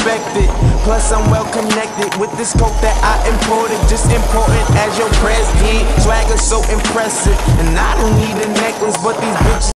respected. Plus I'm well connected with this coat that I imported. Just important as your president. Swagger so impressive, and I don't need a necklace, but these bitches